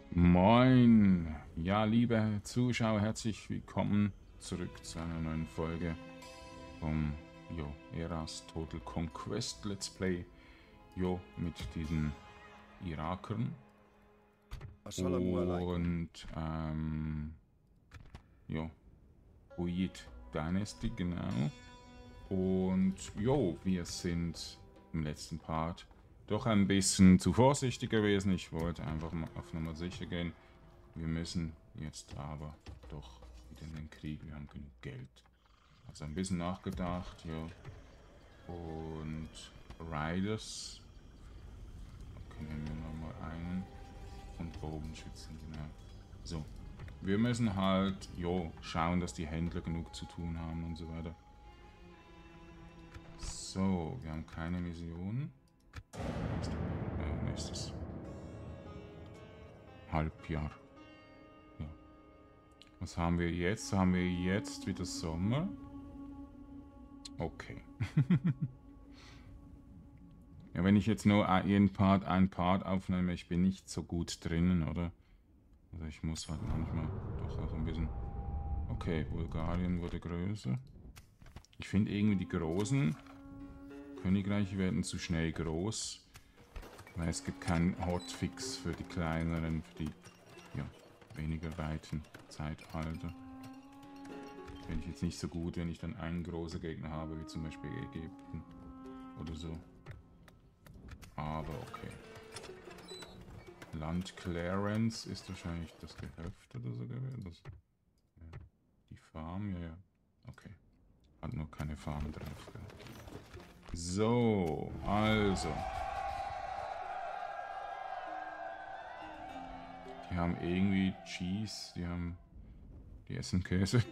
Moin, ja, liebe Zuschauer, herzlich willkommen zurück zu einer neuen Folge vom Eras Total Conquest Let's Play mit diesen Irakern Assalamu alaikum. und Buyid Dynasty, genau. Und wir sind im letzten Part doch ein bisschen zu vorsichtig gewesen. Ich wollte einfach mal auf Nummer sicher gehen. Wir müssen jetzt aber doch wieder in den Krieg. Wir haben genug Geld. Also ein bisschen nachgedacht, ja. Und Riders. Okay, nehmen wir nochmal einen. Und Bogenschützen, genau. So. Wir müssen halt, schauen, dass die Händler genug zu tun haben und so weiter. So, wir haben keine Mission. Nächstes Halbjahr. Ja. Was haben wir jetzt? Haben wir jetzt wieder Sommer? Okay. Ja, wenn ich jetzt nur einen Part aufnehme, ich bin nicht so gut drinnen, oder? Also ich muss halt manchmal doch auch ein bisschen... Okay, Bulgarien wurde größer. Ich finde irgendwie die großen Königreiche werden zu schnell groß. Weil es gibt keinen Hotfix für die kleineren, für die weniger weiten Zeitalter. Finde ich jetzt nicht so gut, wenn ich dann einen großen Gegner habe, wie zum Beispiel Ägypten oder so. Aber okay. Land Clarence ist wahrscheinlich das Gehöft oder so gewesen. Die Farm, ja. Okay. Hat nur keine Farm drauf. So, also. Die haben irgendwie Cheese, die essen Käse.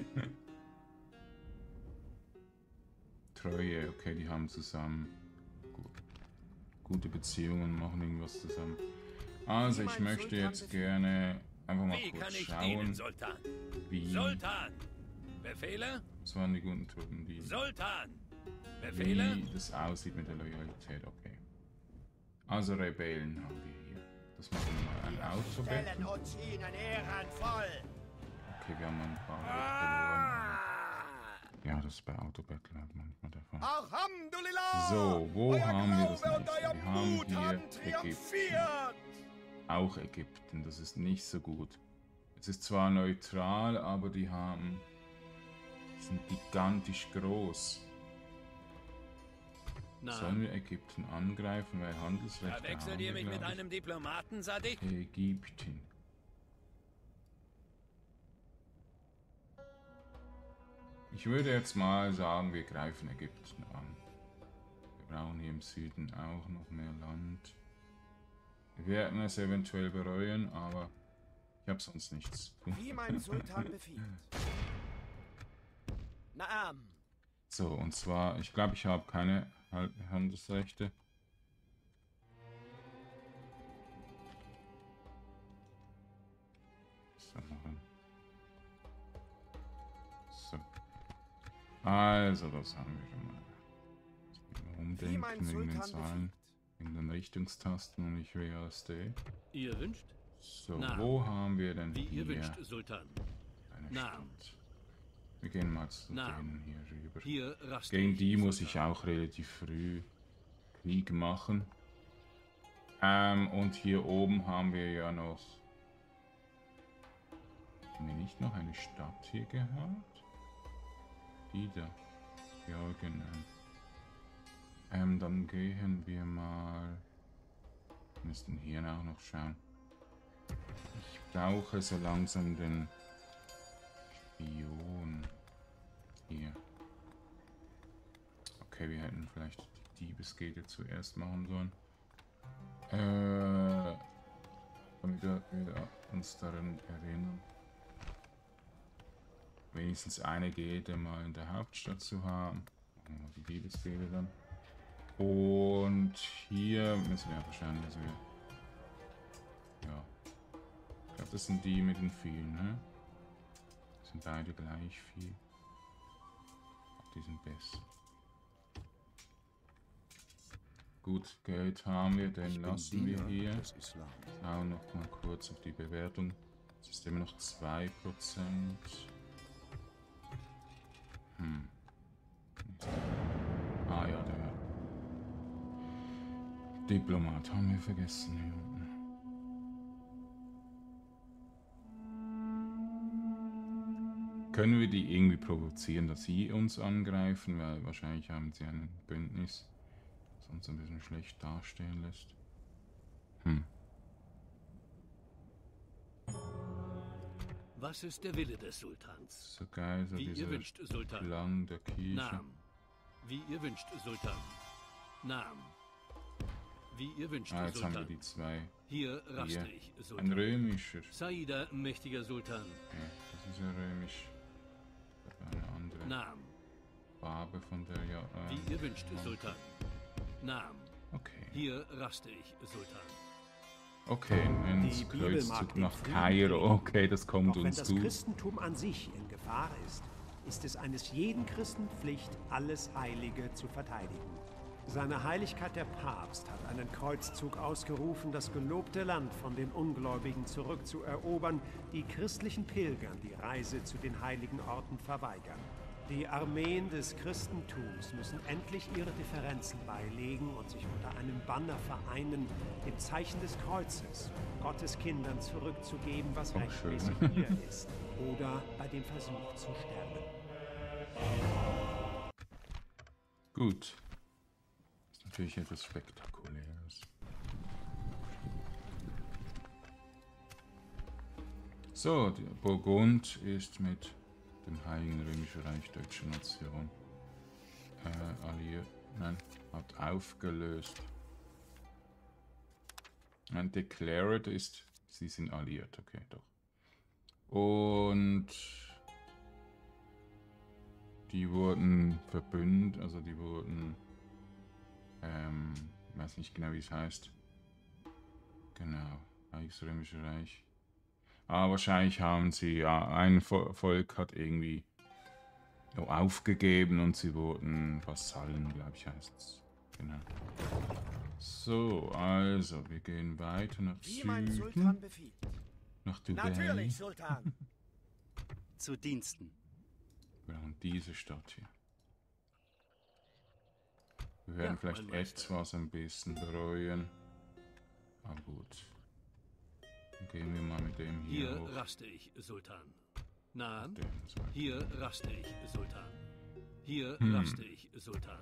Treue, okay, die haben zusammen gute Beziehungen, machen irgendwas zusammen. Also ich möchte jetzt gerne einfach mal kurz schauen, wie... Sultan! Befehle? Das waren die guten Truppen, die... Sultan! Befehle? Wie das aussieht mit der Loyalität, okay. Also Rebellen haben wir hier. Das machen wir mal ein Autobett. Okay, wir haben ein paar verloren. Ja, das ist bei Autobattle halt manchmal der Fall. So, wo haben wir das nächste? Wir haben hier Ägypten. Auch Ägypten, das ist nicht so gut. Es ist zwar neutral, aber die sind gigantisch groß. Sollen wir Ägypten angreifen, weil Handelsrechte Verwechselt ihr mich mit einem Diplomaten, Sadik? Ägypten. Ich würde jetzt mal sagen, wir greifen Ägypten an. Wir brauchen hier im Süden auch noch mehr Land. Wir werden es eventuell bereuen, aber ich habe sonst nichts. Wie mein Sultan befiehlt. Naam. So, und zwar, ich glaube, ich habe keine Handelsrechte. So. Also, das haben wir schon mal. Umdenken wegen den Zahlen, wegen den Richtungstasten und nicht WASD. Ihr wünscht? So, wo haben wir denn Wie hier ihr wünscht, Sultan. eine Stadt? Wir gehen mal zu denen hier rüber. Hier Gegen die muss ich auch relativ früh Krieg machen. Und hier oben haben wir ja noch... Haben wir nicht noch eine Stadt hier gehabt? Die da. Ja, genau. Dann gehen wir mal... Wir müssten hier auch noch schauen. Ich brauche so langsam den Spion. Hier. Okay, wir hätten vielleicht die Diebesgilde zuerst machen sollen. Damit wir uns daran erinnern. Wenigstens eine Gilde mal in der Hauptstadt zu haben. Machen wir die Diebesgilde dann. Und hier müssen wir wahrscheinlich, also ich glaube, das sind die mit den vielen, ne? Das sind beide gleich viel. Die sind besser. Gut, Geld haben wir, den Ich bin lassen wir Diener hier. des Islam. Schauen noch mal kurz auf die Bewertung. Es ist immer noch 2%. Ah ja, der Diplomat haben wir vergessen hier unten. Können wir die irgendwie provozieren, dass sie uns angreifen? Weil wahrscheinlich haben sie ein Bündnis, das uns ein bisschen schlecht dastehen lässt. Was ist der Wille des Sultans? So geil, so Wie ihr dieser wünscht, Sultan. Klang der Kirche. Naam. Wie ihr wünscht, Sultan. Naam. Wie ihr wünscht, Ah, jetzt haben wir Sultan. die zwei. Hier raste Hier. ich, Ein Sultan. römischer. Saida, mächtiger Sultan. Okay, das ist ja römisch. Eine andere Naam. Farbe von der ja. Wie ihr wünscht, Sultan. Naam. Okay. Hier raste ich, Sultan. Okay, ein Die Bibel mag Kreuzzug den nach Frieden Kairo. bringen. Okay, das kommt Doch wenn uns das gut. Christentum an sich in Gefahr ist es eines jeden Christen Pflicht, alles Heilige zu verteidigen. Seine Heiligkeit der Papst hat einen Kreuzzug ausgerufen, das gelobte Land von den Ungläubigen zurückzuerobern, die christlichen Pilgern die Reise zu den heiligen Orten verweigern. Die Armeen des Christentums müssen endlich ihre Differenzen beilegen und sich unter einem Banner vereinen, dem Zeichen des Kreuzes, Gottes Kindern zurückzugeben, was Auch rechtmäßig schön. ihr ist, oder bei dem Versuch zu sterben. Gut. Das ist natürlich etwas Spektakuläres. So, der Burgund ist mit dem Heiligen Römischen Reich Deutscher Nation alliiert. Nein, hat aufgelöst. Ein Declared ist, sie sind alliiert, okay, doch. Und die wurden verbündet, also die wurden, weiß nicht genau wie es heißt. Genau, Reichsrömische Reich. Ah, wahrscheinlich haben sie, ja, ein Volk hat irgendwie aufgegeben und sie wurden Vasallen, glaube ich, heißt es. Genau. So, also, wir gehen weiter nach Wie mein Süden, Sultan befiehlt. nach Dubai. Natürlich, Sultan. Zu Diensten. Wir brauchen diese Stadt hier. Wir werden Ja, vielleicht mein Meister. etwas ein bisschen bereuen. Aber gut. Dann gehen wir mal mit dem hier, Hier hoch. raste ich, Sultan. Naam. Den so. Hier raste ich, Sultan. Hier raste ich, Sultan.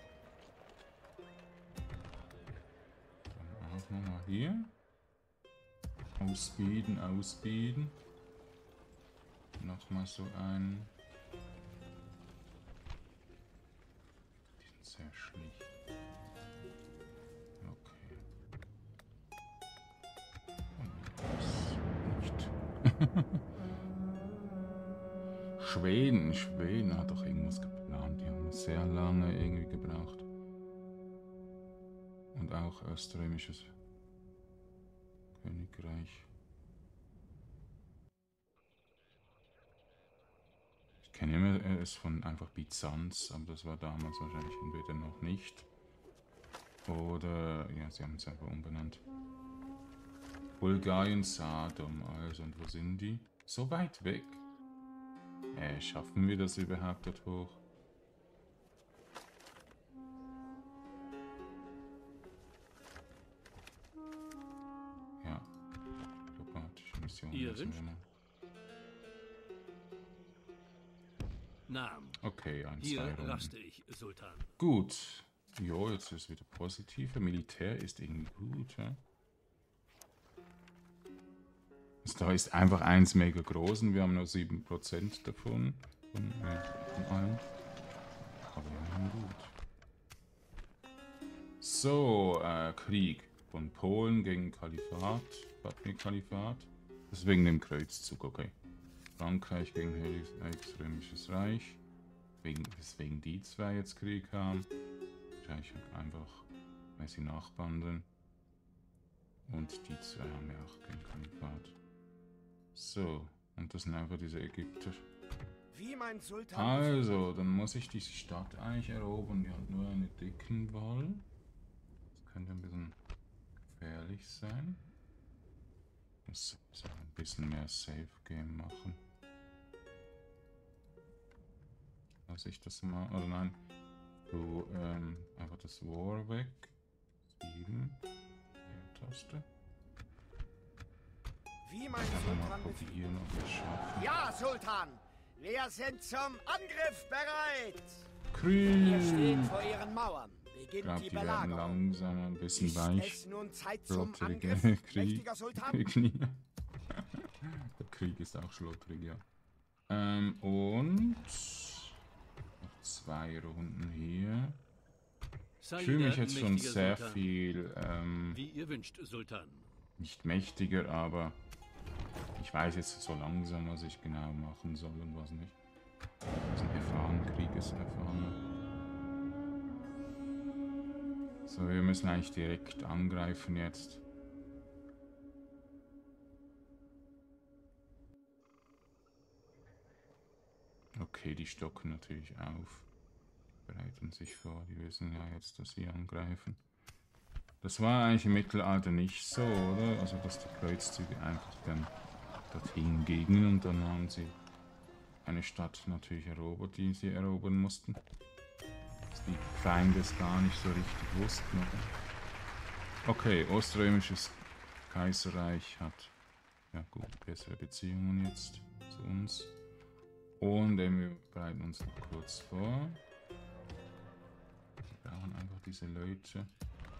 Dann auch nochmal hier. Ausbieten, ausbieten. Nochmal so ein. Die sind sehr schlicht. Okay. Und das nicht. Schweden hat doch irgendwas geplant. Die haben sehr lange irgendwie gebraucht. Und auch österreichisches Königreich. Ich kenne immer es von einfach Byzanz, aber das war damals wahrscheinlich entweder noch nicht. Oder, ja, sie haben es einfach umbenannt. Bulgarien, Sadom, also, und wo sind die? So weit weg. Schaffen wir das überhaupt dort hoch? Ja. Diplomatische Mission. Ihr müssen wir wünscht? noch. Naam. Okay, Hier 2 Runden. raste ich, Sultan. Gut. Jo, jetzt ist es wieder positiver. Militär ist irgendwie gut, ja? Also da ist einfach eins mega groß und wir haben nur 7% davon. Von allem. Aber wir haben gut. So, Krieg von Polen gegen Kalifat. Kalifat. Das ist wegen dem Kreuzzug, okay. Frankreich gegen Römisches Reich. Weswegen die zwei jetzt Krieg haben. Wahrscheinlich einfach, weil sie Nachbarn sind. Und die zwei haben ja auch kein Kalifat. So, und das sind einfach diese Ägypter. Wie mein Sultan Also, dann muss ich diese Stadt eigentlich erobern. Die hat nur einen dicken Wall. könnte ein bisschen gefährlich sein. Muss so ein bisschen mehr Safe Game machen. Lass ich das mal, oder nein, so, einfach das War weg. 7. Taste. Wie mein Einfach mal Sultan befiehlt. probieren, ob wir es schaffen. Ja, Sultan! Wir sind zum Angriff bereit! Ihr steht Krieg! vor ihren Mauern. Ich Beginnt glaube, die die werden Belagerung. langsam ein bisschen Ist weich. es nun Zeit zum Schlottrige Angriff, Krieg. mächtiger Sultan? Knie. Der Krieg ist auch schlottrig, ja. Und noch 2 Runden hier. Ich fühle mich jetzt schon sehr viel, Wie ihr wünscht, Sultan. nicht mächtiger, aber ich weiß jetzt so langsam, was ich genau machen soll und was nicht. Das ist ein erfahrener Kriegeserfahrener. So, wir müssen eigentlich direkt angreifen jetzt. Okay, die stocken natürlich auf. Bereiten sich vor, die wissen ja jetzt, dass sie angreifen. Das war eigentlich im Mittelalter nicht so, oder? Also, dass die Kreuzzüge einfach dann dorthin gingen und dann haben sie eine Stadt natürlich erobert, die sie erobern mussten. Dass die Feinde es gar nicht so richtig wussten, oder? Okay, Oströmisches Kaiserreich hat ja gut bessere Beziehungen jetzt zu uns. Und wir bereiten uns noch kurz vor. Wir brauchen einfach diese Leute.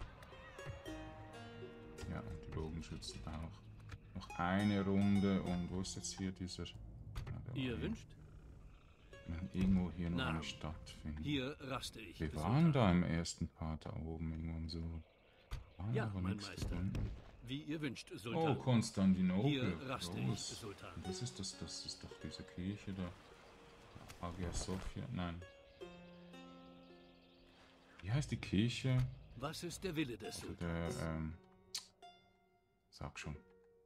Ja, und die Bogenschützen auch. Noch eine Runde und wo ist jetzt hier dieser... Ja, Ihr wünscht? Wir müssen irgendwo hier noch eine Namen. Stadt finden. Hier raste ich. Wir Sultan. waren da im ersten Part da oben irgendwann so. Waren Ja, aber mein nichts Meister. gefunden. Wie ihr wünscht, Oh, Sultan. Konstantinopel. Hier raste ich, Groß. Sultan. Das ist doch diese Kirche da. Hagia Sophia. Nein. Wie heißt die Kirche? Was ist der Wille des Also Sultans? der, sag schon.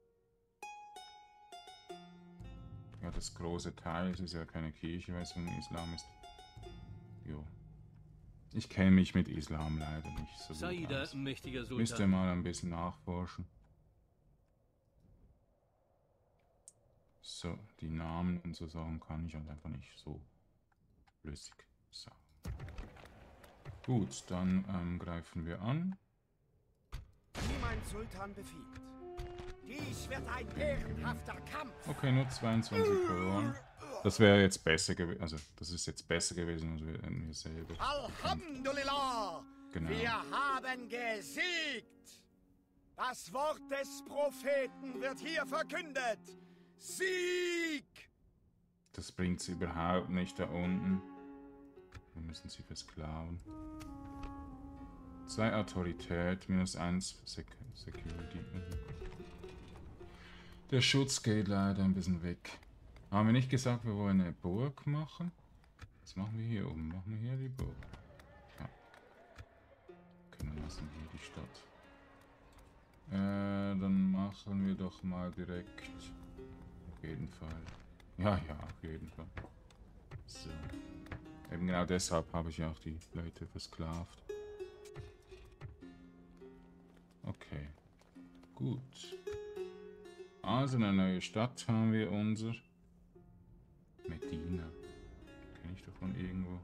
Ja, das große Teil, es ist ja keine Kirche, weil es vom Islam ist. Jo. Ich kenne mich mit Islam leider nicht so gut Saida, aus. mächtiger Müsst ihr Sultan. mal ein bisschen nachforschen. So, die Namen und so Sachen kann ich halt einfach nicht so flüssig sagen. Gut, dann greifen wir an. Wie mein Sultan befiehlt. Dies wird ein ehrenhafter Kampf. Okay, nur 22 verloren. Das wäre jetzt besser gewesen. Also, das ist jetzt besser gewesen, als wir selber. Alhamdulillah! Genau. Wir haben gesiegt! Das Wort des Propheten wird hier verkündet. Sieg! Das bringt sie überhaupt nicht da unten. Wir müssen sie versklaven. 2 Autorität, -1 Security. Der Schutz geht leider ein bisschen weg. Haben wir nicht gesagt, wir wollen eine Burg machen? Was machen wir hier oben? Machen wir hier die Burg? Ja. Okay, dann lassen wir hier die Stadt. Dann machen wir doch mal direkt. Auf jeden Fall. Ja, auf jeden Fall. So. Eben genau deshalb habe ich ja auch die Leute versklavt. Okay. Gut. Also eine neue Stadt haben wir unser. Medina. Kenne ich davon irgendwo.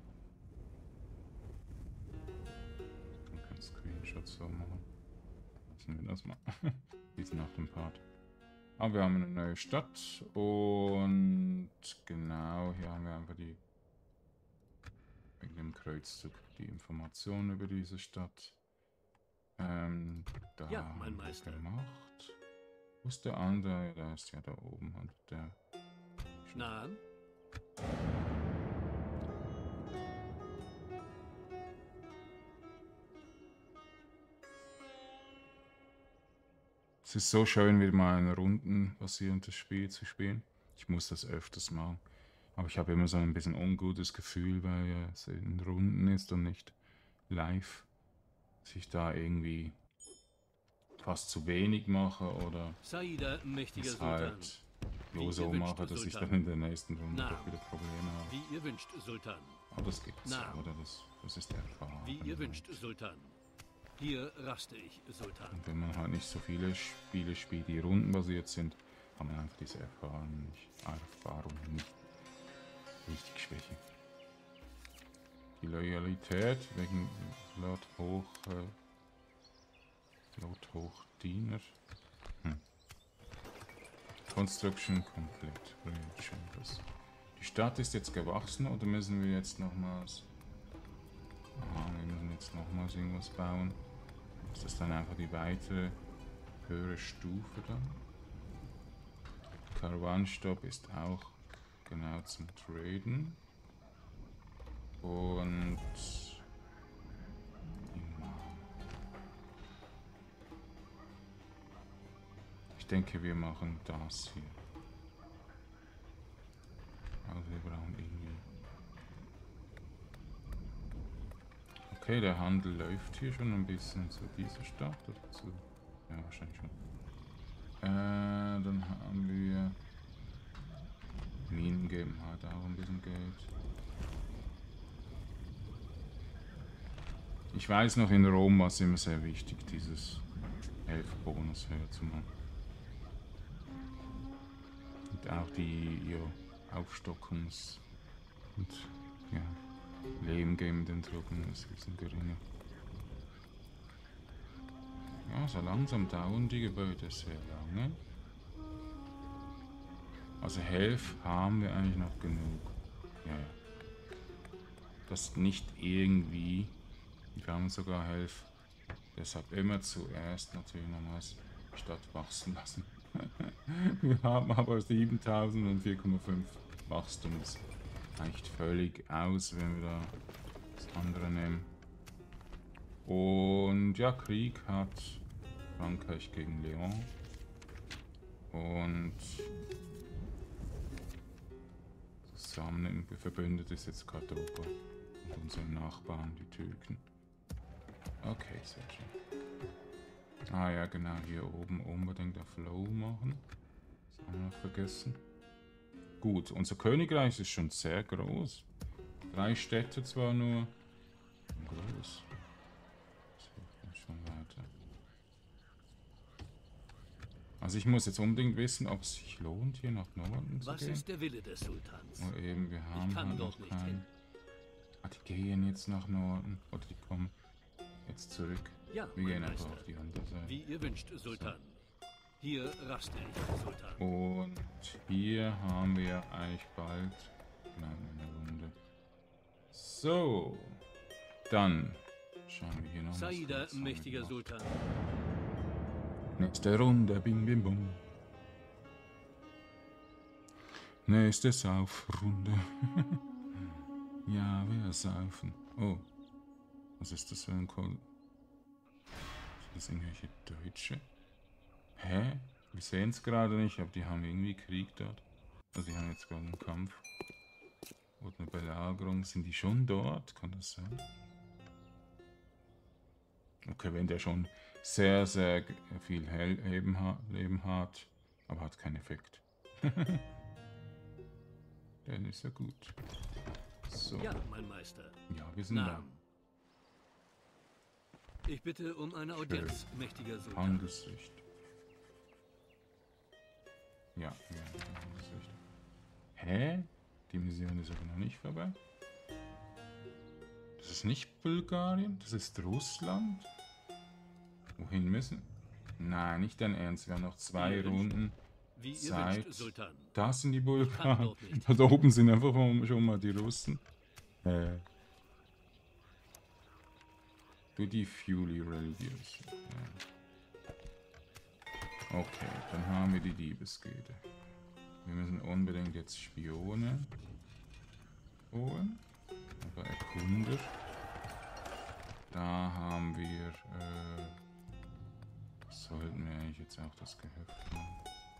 Ich kann keinen Screenshot so machen. Lassen wir das mal. Dies nach dem Part. Aber wir haben eine neue Stadt und genau, hier haben wir einfach die wegen dem Kreuzzug die Informationen über diese Stadt. Da Ja, haben mein wir Meister. gemacht. Wo ist der andere? Der ist ja da oben und der. Nahen? Es ist so schön, wieder mal ein rundenbasierendes Spiel zu spielen. Ich muss das öfters machen. Aber ich habe immer so ein bisschen ungutes Gefühl, weil ja es in Runden ist und nicht live. Dass ich da irgendwie fast zu wenig mache oder Saida, mächtiger es Sultan. halt Wie bloß ihr so wünscht, mache, dass ich Sultan. dann in der nächsten Runde Na. doch wieder Probleme habe. Wie ihr wünscht, Sultan. Aber das gibt's, Na. oder? Das ist der Fall. Wie ihr wünscht, Sultan. Hier raste ich, Sultan. Und wenn man halt nicht so viele Spiele spielt, die rundenbasiert sind, kann man einfach diese Erfahrung nicht richtig schwächen. Die Loyalität wegen Lord Hochdiener. Construction complete. Brilliant Chambers. Die Stadt ist jetzt gewachsen oder müssen wir jetzt nochmals... Aha, wir müssen jetzt nochmals irgendwas bauen. Ist das dann einfach die weitere, höhere Stufe dann? Caravan-Stop ist auch genau zum Traden. Und... Ich denke, wir machen das hier. Also wir brauchen irgendwie... Okay, der Handel läuft hier schon ein bisschen zu dieser Stadt oder zu... Ja, wahrscheinlich schon. Dann haben wir... Minen geben halt auch ein bisschen Geld. Ich weiß noch, in Rom war es immer sehr wichtig, dieses Helferbonus höher zu machen. Und auch die Aufstockungs- und lebengebenden Truppen ist ein bisschen geringer. Ja, so langsam dauern die Gebäude sehr lange. Also Health haben wir eigentlich noch genug. Ja. Das nicht irgendwie. Wir haben sogar Health. Deshalb immer zuerst natürlich nochmals die Stadt wachsen lassen. Wir haben aber 7000 und 4,5 Wachstum. Das reicht völlig aus, wenn wir da das andere nehmen. Und ja, Krieg hat Frankreich gegen Lyon. Und zusammen verbündet ist jetzt Cordoba und unsere Nachbarn, die Türken. Okay, sehr schön. Ah ja, genau, hier oben unbedingt auf Low machen. Das haben wir noch vergessen. Gut, unser Königreich ist schon sehr groß. 3 Städte zwar nur. Groß. Das hilft mir schon weiter. Also ich muss jetzt unbedingt wissen, ob es sich lohnt, hier nach Norden zu Was gehen. ist der Wille des Sultans? Oh eben, wir haben kann halt dort noch nicht keinen. hin. Ah, die gehen jetzt nach Norden. Oder die kommen jetzt zurück. Ja, Wir mein gehen einfach Meister. auf die andere Seite. Wie ihr wünscht, Sultan. Hier raste ich, Sultan. Und hier haben wir eigentlich bald eine Runde. So, dann schauen wir hier noch Saida, mächtiger Sultan. Nächste Runde, bing, bing, bum. Nächste Saufrunde. Ja, wir saufen. Oh, was ist das für ein Call? Sind das irgendwelche Deutsche? Hä? Wir sehen es gerade nicht, aber die haben irgendwie Krieg dort. Also die haben jetzt gerade einen Kampf. Oder eine Belagerung. Sind die schon dort? Kann das sein? Okay, wenn der schon sehr, sehr viel Leben hat, aber hat keinen Effekt. Dann ist ja gut. So. Ja, mein Meister. Ja, wir sind da. Ich bitte um eine Audienz, mächtiger Sultan. Handelsrecht. Ja, wir haben Handelsrecht. Hä? Die Mission ist aber noch nicht vorbei. Das ist nicht Bulgarien, das ist Russland. Wohin müssen? Nein, nicht dein Ernst. Wir haben noch 2 Runden Wie ihr Zeit. wünscht, Sultan. Da sind die kann Bulgaren. dort nicht. Da oben sind einfach schon mal die Russen. Duty-Fully Religious. Ja. Okay, dann haben wir die Diebesgilde. Wir müssen unbedingt jetzt Spione holen. Aber Erkunder. Da haben wir... sollten wir eigentlich jetzt auch das Gehöft machen.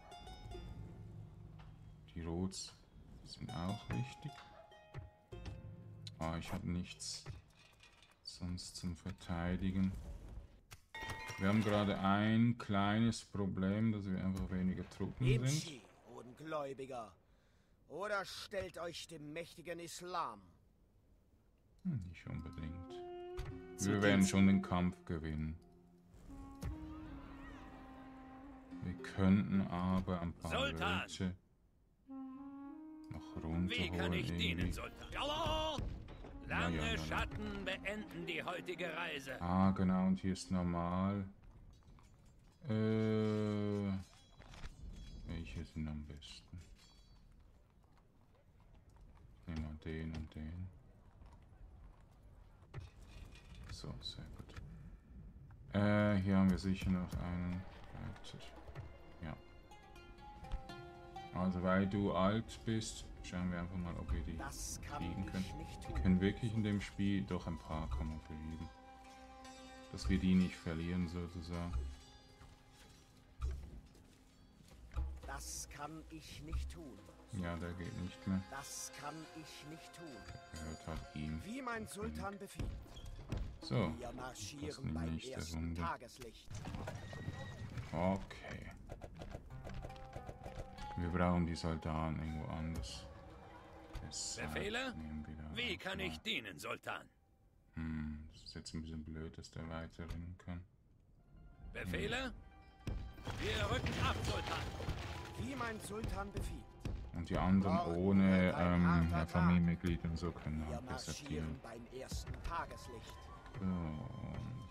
Die Rots sind auch wichtig. Ah, ich habe nichts sonst zum Verteidigen. Wir haben gerade ein kleines Problem, dass wir einfach weniger Truppen sind. Imshi, Ungläubiger. Oder stellt euch dem mächtigen Islam. Nicht unbedingt. Wir werden schon den Kampf gewinnen. Wir könnten aber ein paar Sultan! Leute noch Wie runterholen kann ich dienen, irgendwie. Sultan? Hallo! Lange ja. Schatten beenden die heutige Reise. Ah, genau, und hier ist normal. Welche sind am besten? Nehmen wir den und den. So, sehr gut. Hier haben wir sicher noch einen weiter. Ja. Also, weil du alt bist, schauen wir einfach mal, ob wir die Das kann kriegen ich können. nicht Wir tun. können wirklich in dem Spiel doch ein paar kann man verlieren. Dass wir die nicht verlieren, sozusagen. Das kann ich nicht tun. Ja, der geht nicht mehr. Das kann ich nicht tun. Gehört halt ihm. Wie mein Sultan befiehlt. So, Wir das marschieren die beim nächste ersten Runde. Tageslicht. Okay. Wir brauchen die Soldaten irgendwo anders. Deshalb Befehle? nehmen wir da Wie einfach kann mal- ich dienen, Sultan? Das ist jetzt ein bisschen blöd, dass der weiterrennen kann. Befehle? Wir rücken ab, Sultan. Wie mein Sultan befiehlt. Und die anderen Morgen ohne wird ein harter Tag. Familienmitglied und so können Wir halt desertieren. marschieren beim ersten Tageslicht. Und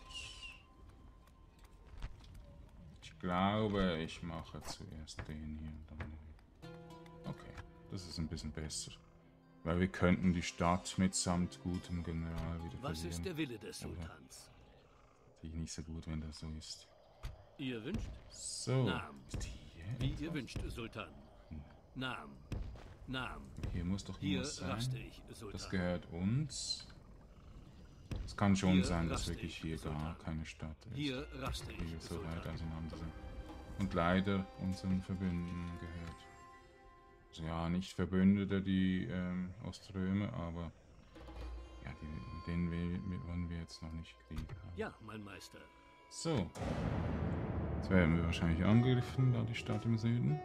ich glaube, ich mache zuerst den hier. Und dann okay, das ist ein bisschen besser. Weil wir könnten die Stadt mitsamt gutem General wieder Was verlieren. ist der Wille des Aber Sultans? natürlich nicht so gut, wenn das so ist. Ihr wünscht? So. Namen. Ist hier Wie etwas? ihr wünscht, Sultan. Namen. Namen. Hier muss doch Hier irgendwas sein. raste ich, Das Sultan. gehört uns. Es kann schon Hier sein, dass raste wirklich ich, hier gar Sultan. keine Stadt ist. Hier raste Wie wir ich, so weit Sultan. auseinander sind. Und leider unseren Verbündeten gehört. Also ja, nicht Verbündete, die Oströmer, aber ja, den wollen wir jetzt noch nicht kriegen. Ja, mein Meister. So. Jetzt werden wir wahrscheinlich angegriffen, da die Stadt im Süden.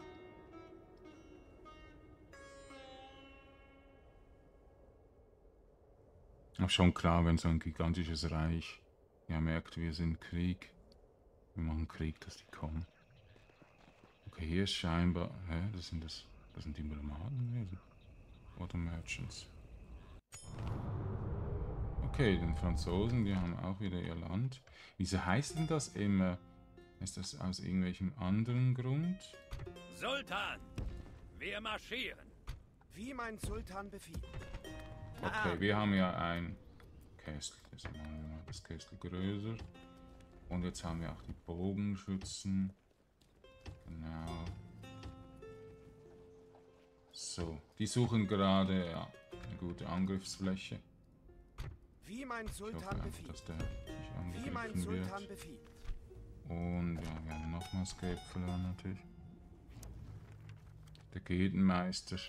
Aber schon klar, wenn so ein gigantisches Reich ja merkt, wir sind Krieg. Wir machen Krieg, dass die kommen. Okay, hier ist scheinbar. Hä? Das sind die Nomaden gewesen. Oder Merchants. Okay, den Franzosen, die haben auch wieder ihr Land. Wieso heißt denn das immer? Ist das aus irgendwelchem anderen Grund? Sultan! Wir marschieren! Wie mein Sultan befiehlt. Okay, wir haben ja ein Kästel. Deshalb machen wir mal das Kästel größer. Und jetzt haben wir auch die Bogenschützen. Genau. So, die suchen gerade ja, eine gute Angriffsfläche. Wie mein Ich hoffe Sultan einfach, befiehlt. dass der nicht Wie mein angegriffen Sultan wird. befiehlt. Und ja, wir haben nochmals Gelb verloren natürlich. Der Gedenmeister.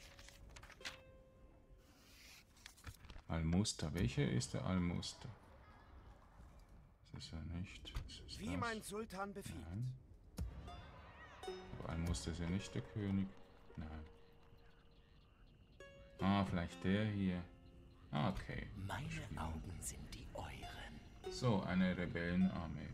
Almuster. Welcher ist der Almuster? Das ist er nicht. Das ist Wie das. mein Sultan befiehlt. Nein. Aber Almuster ist ja nicht der König. Nein. Ah, vielleicht der hier. Ah, okay. Meine Augen sind die euren. So, eine Rebellenarmee.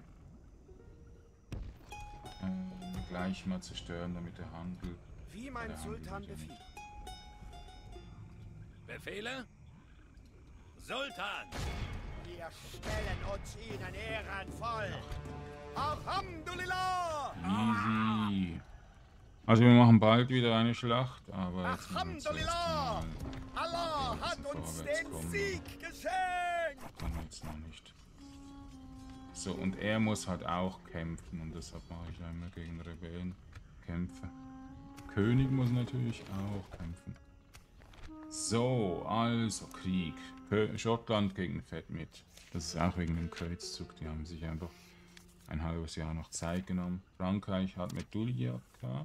Gleich mal zerstören, damit der Handel. Wie mein Der Handel Sultan geht ja befiehlt. nicht. Befehle? Sultan! Wir stellen uns ihnen ehrenvoll. Alhamdulillah! Easy. Also wir machen bald wieder eine Schlacht, aber jetzt müssen wir zuerst Alhamdulillah! mal Allah ein hat bisschen uns vorwärts den kommen. Sieg geschenkt! Kann jetzt noch nicht. So, und er muss halt auch kämpfen und deshalb mache ich ja immer gegen Rebellen Kämpfe. König muss natürlich auch kämpfen. So, also Krieg. Schottland gegen Fedmid. Das ist auch wegen dem Kreuzzug. Die haben sich einfach ein halbes Jahr noch Zeit genommen. Frankreich hat mit Duliaka.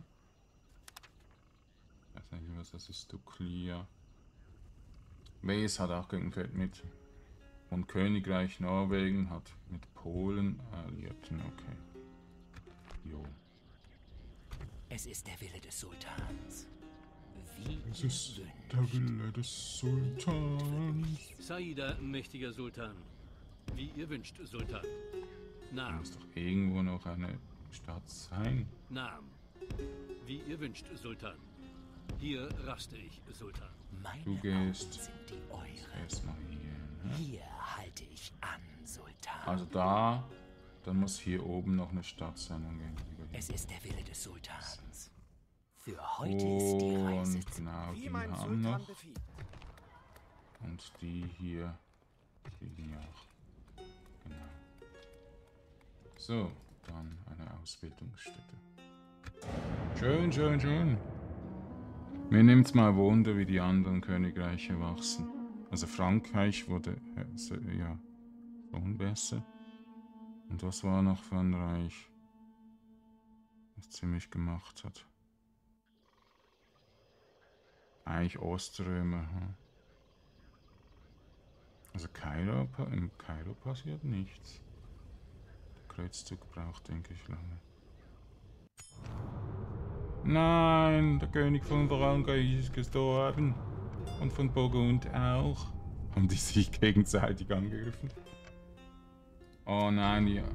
Ich weiß nicht, was das ist. Duklia. Wales hat auch gegen Fedmid. Und Königreich Norwegen hat mit Polen Alliierten. Okay. Jo. Es ist der Wille des Sultans. Wie Es ihr ist wünscht. der Wille des Sultans. Saida, mächtiger Sultan. Wie ihr wünscht, Sultan. Da Namen. muss doch irgendwo noch eine Stadt sein. Namen. Wie ihr wünscht, Sultan. Hier raste ich, Sultan. Meine Du Augen gehst sind die euren. erstmal hier. Ne? Hier halte ich an, Sultan. Also da, dann muss hier oben noch eine Stadt sein. Dann gehen wir wieder Es hin. ist der Wille des Sultans. Für heute ist die Reise Und zu genau, Wie die mein haben Sultan noch. befiehlt. Und die hier kriegen ja auch. Genau. So, dann eine Ausbildungsstätte. Schön, schön, schön. Mir nimmt's mal Wunder, wie die anderen Königreiche wachsen. Also Frankreich wurde ja schon besser. Und was war noch für ein Reich, das ziemlich gemacht hat? Eigentlich Oströmer. Hm? Also im Kairo passiert nichts. Der Kreuzzug braucht, denke ich, lange. Nein, der König von Frankreich ist gestorben. Und von Burgund auch. Haben die sich gegenseitig angegriffen? Oh nein, ja.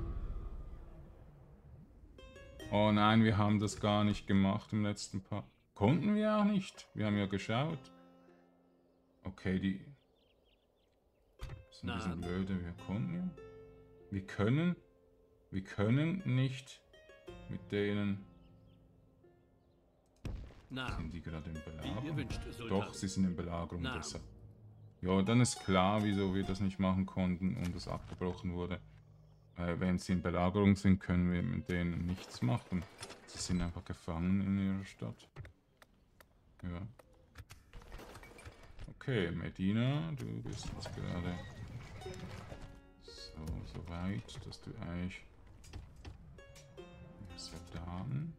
Oh nein, wir haben das gar nicht gemacht im letzten Part. Konnten wir auch nicht. Wir haben ja geschaut. Okay, die sind ein bisschen blöde. Wir konnten ja. Wir können nicht mit denen. Sind Namen. die gerade in Wie ihr Belagerung? wünscht, Sultan. Doch, sie sind in Belagerung, Na. deshalb. Ja, dann ist klar, wieso wir das nicht machen konnten und es abgebrochen wurde. Wenn sie in Belagerung sind, können wir mit denen nichts machen. Sie sind einfach gefangen in ihrer Stadt. Ja. Okay, Medina, du bist jetzt gerade so weit, dass du eigentlich Soldaten.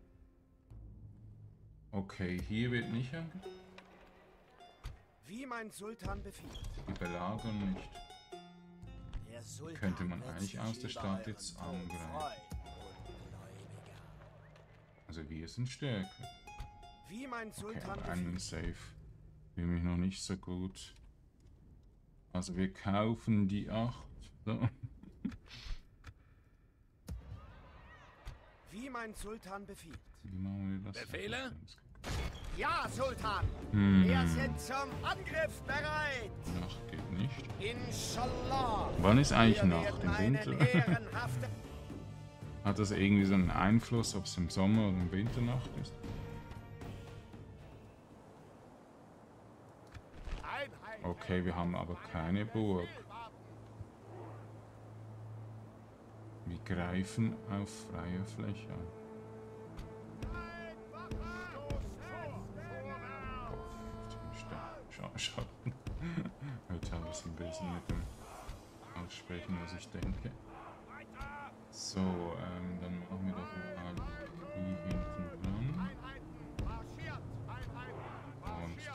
Okay, hier wird nicht angegriffen. Wie mein Sultan befiehlt. Die belagern nicht. Der Sultan Könnte man wird eigentlich sich aus der über Stadt euren jetzt Tod angreifen. freuen. Also wir sind stärker. Wie mein Okay, Sultan einen befiehlt. Safe. Fühle mich noch nicht so gut. Also wir kaufen die 8. So. Wie mein Sultan befiehlt. Wie machen wir das? Befehle? Ja, Sultan! Hm. Wir sind zum Angriff bereit! Nacht geht nicht. Inshallah! Wann ist eigentlich Wir Nacht? werden Im einen Winter? ehrenhaften... Hat das irgendwie so einen Einfluss, ob es im Sommer oder im Winter Nacht ist? Einheit. Okay, wir haben aber keine Burg. Wir greifen auf freie Fläche an. Schau. Heute habe ich ein bisschen mit dem Aussprechen, was ich denke. So, dann machen wir doch mal die hinten dran. Und die hier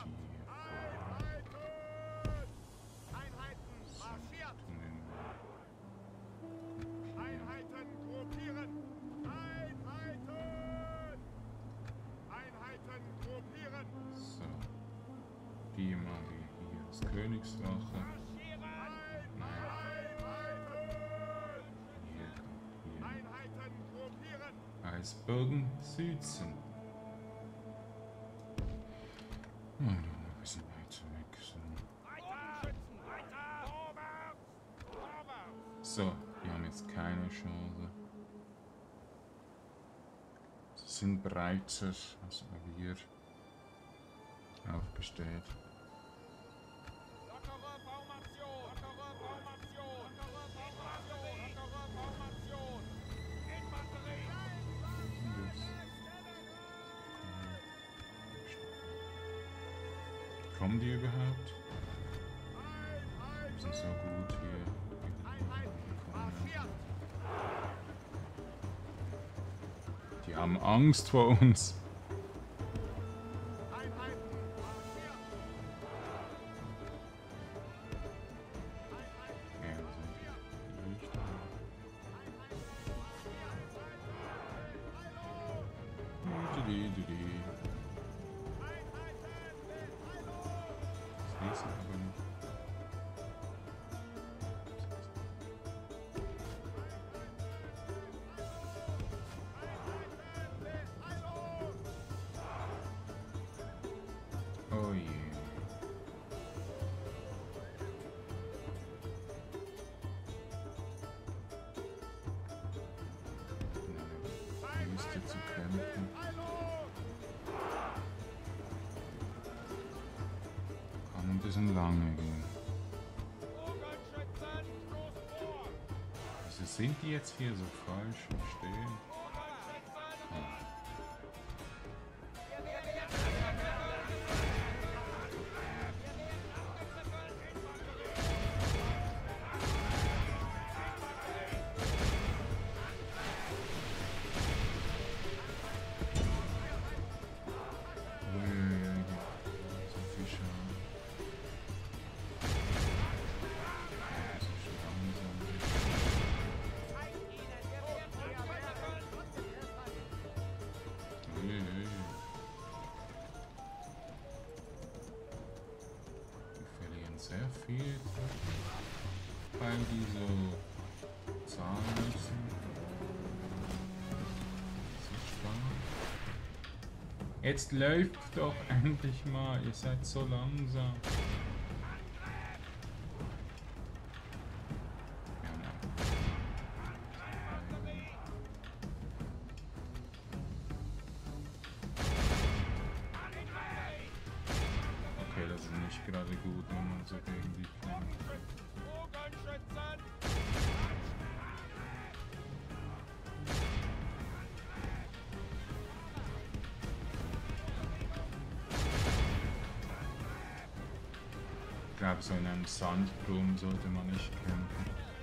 so. Die machen wir hier als Königswache. Eisbergen Südsen. Oh, noch ein bisschen weiter weg. So, die haben jetzt keine Chance. Sie sind breiter als wir aufgestellt. Kommen die überhaupt? Wir sind so gut hier. Die haben Angst vor uns. Oh je. In der Wüste zu kämpfen. Kann ein bisschen lange gehen. Wieso sind die jetzt hier so falsch im Stehen? Ah. Sehr viel weil die so zahlen müssen. So stark. Jetzt läuft doch endlich mal, ihr seid so langsam. Okay, das ist nicht gerade gut, wenn man so gegen die kämpft. Ich glaube, so in einem Sandblumen sollte man nicht kämpfen.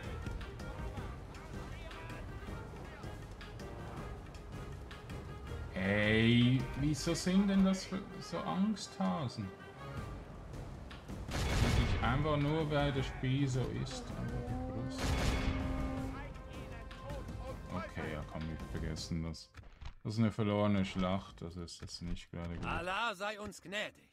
Ey, wieso sind denn das für so Angsthasen? Wirklich einfach nur, weil das Spiel so ist. Okay, ja, kann ich vergessen, das ist eine verlorene Schlacht, das ist jetzt nicht gerade gut. Allah sei uns gnädig.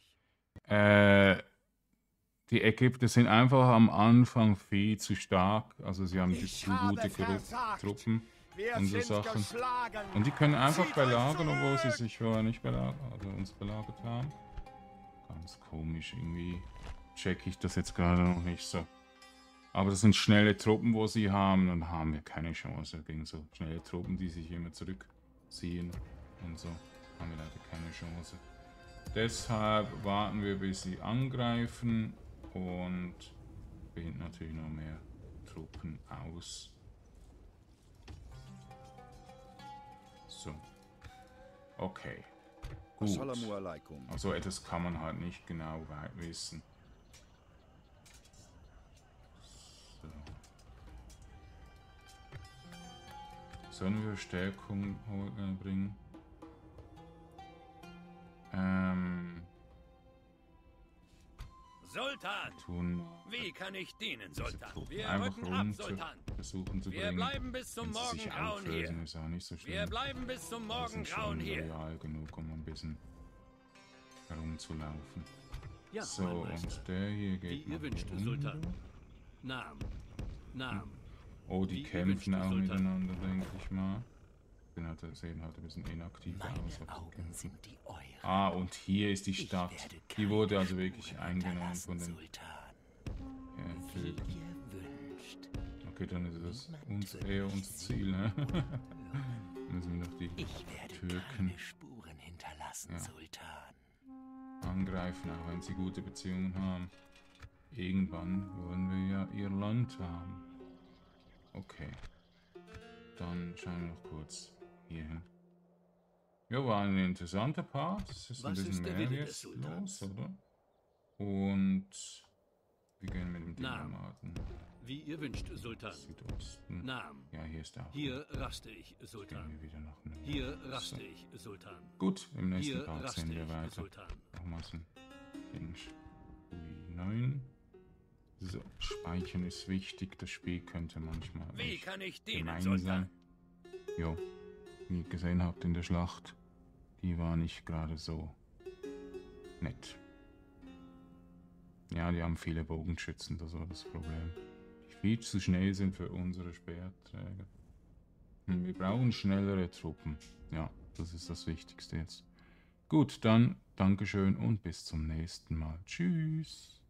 Die Ägypter sind einfach am Anfang viel zu stark, also sie haben zu gute Truppen und so Sachen. Und die können einfach belagern, obwohl sie sich vorher nicht belagert, also uns belagert haben. Ganz komisch, irgendwie checke ich das jetzt gerade noch nicht so. Aber das sind schnelle Truppen, wo sie haben, dann haben wir keine Chance gegen so schnelle Truppen, die sich immer zurückziehen und so. Haben wir leider keine Chance. Deshalb warten wir, bis sie angreifen und binden natürlich noch mehr Truppen aus. So. Okay. Gut. Assalamu alaikum. Also etwas kann man halt nicht genau wissen. So. Sollen wir Stärkung bringen? Sultan! Tun Wie kann ich dienen, Sultan? Wir einfach rücken ab, runter Sultan. versuchen zu Wir bringen. bleiben bis zum Wenn sie sich Morgengrauen auflösen, hier. ist auch nicht so schlimm. Wir bleiben bis zum Wir sind Morgengrauen schon hier. loyal genug, um ein bisschen herumzulaufen. Ja, So, mein Meister. und der hier Wie geht ihr nach wünscht, unten. Sultan. Naam. Oh, die Wie ihr kämpfen wünscht, auch Sultan. miteinander, denke ich mal. Bin halt, sehen halt ein bisschen inaktiv aus. Meine aber sie Augen kämpfen. sind die euren. Ah, und hier ist die Ich Stadt. werde Die wurde also keine wirklich Spuren eingenommen von hinterlassen, den Sultan. Wie Türken. ihr wünscht. Okay, dann ist das Niemand wird eher mich unser Ziel, ne? Müssen wir noch die Ich werde Türken keine Spuren hinterlassen, Ja. Sultan. angreifen, auch wenn sie gute Beziehungen haben. Irgendwann wollen wir ja ihr Land haben. Okay. Dann schauen wir noch kurz hier hin. Ja, war ein interessanter Part. Es ist ein Was bisschen ist der mehr Wille des jetzt Sultans? los, oder? Und wir gehen mit dem Naam. Diplomaten Wie ihr wünscht, Sultan. Südosten. Naam. Ja, hier ist auch. Hier raste ich, Gehen Sultan. wir wieder nach Norden. Hier raste So. ich, Sultan. Gut, im nächsten Hier Part raste sehen wir ich, weiter. Sultan. Nochmal so ein Ding. Ui, 9. So, speichern ist wichtig. Das Spiel könnte manchmal Wie echt kann ich dienen, gemein Sultan? sein. Jo, wie ihr gesehen habt in der Schlacht, die war nicht gerade so nett. Ja, die haben viele Bogenschützen, das war das Problem. Die viel zu schnell sind für unsere Speerträger. Wir brauchen schnellere Truppen. Ja, das ist das Wichtigste jetzt. Gut, dann Dankeschön und bis zum nächsten Mal. Tschüss.